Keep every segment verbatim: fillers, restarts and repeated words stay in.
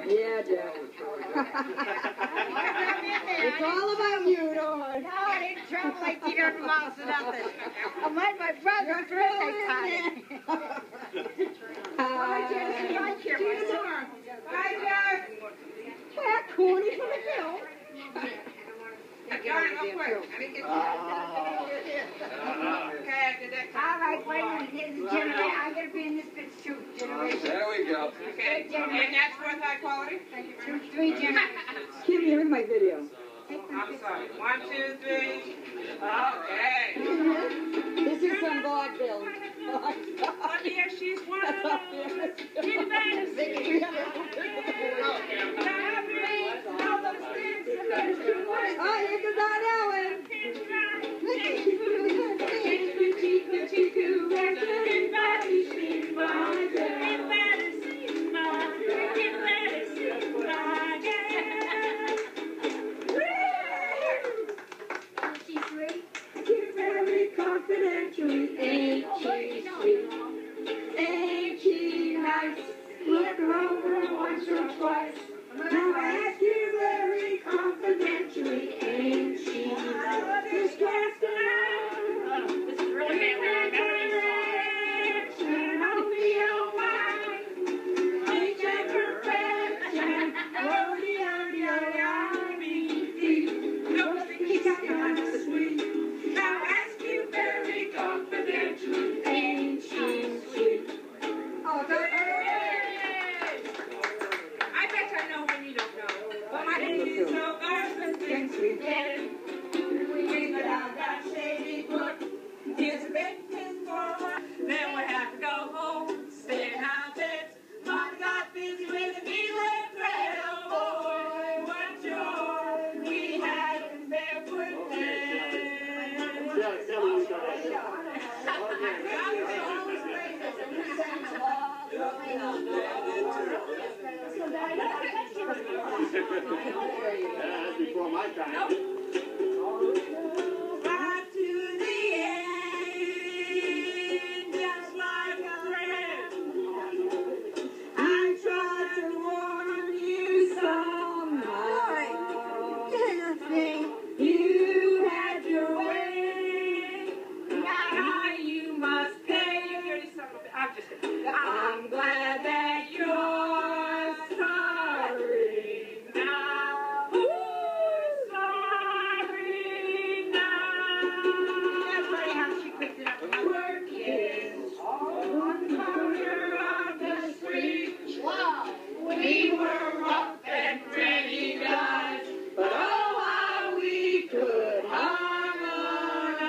Yeah, Jack. It's all about you, Lord. No, I didn't travel eighteen hundred miles to nothing. I might my brother's birthday time. Bye, Jesse. Bye, Karen. See you tomorrow. Bye, Jack. Jack, Corny from the hill. All right, wait a minute. Here's the generator. I'm going to be in this bitch too. Generation. There we go. Okay. And that's worth high quality? Thank you. Two, three generations. Kim, you're in my video. I'm sorry. One, two, three. Okay. This is some vaudeville. Oh, dear, she's one of those. You better see. Oh, here comes Aunt Ellen. Confidentially, ain't she sweet? Ain't she nice? Look her over once or twice. Now I ask you very confidentially, ain't she nice? This cast around. This is really family Direction on the old mind. Ain't that perfection? Rodeo, rodeo, me. Don't think she's kind of sweet. Now ask you very confidentially, ain't she sweet? Oh, I bet I know when you don't know. But my name is so good. thanks, we did. We got out that shady foot. Here's a big pin for her. Then we have to go home. Stay in our beds. Mom got busy with the Beatles thread. Oh boy, what joy we had in barefoot days. Yeah, Kelly was going yeah, that's before my time. Right to the end, just like a thread. I tried to warn you somehow. You had your way. Now you must pay. I'm just kidding. I'm glad that you're sorry now. Ooh, sorry now. That's funny how she picked it up. Work is on the corner of the street. Wow. We were rough and ready guys, but oh how we could harmonize.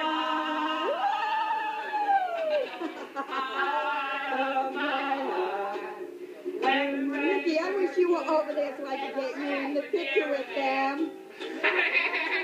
Out of my heart. When Ricky, I wish you were over there so I could get you in the picture with them.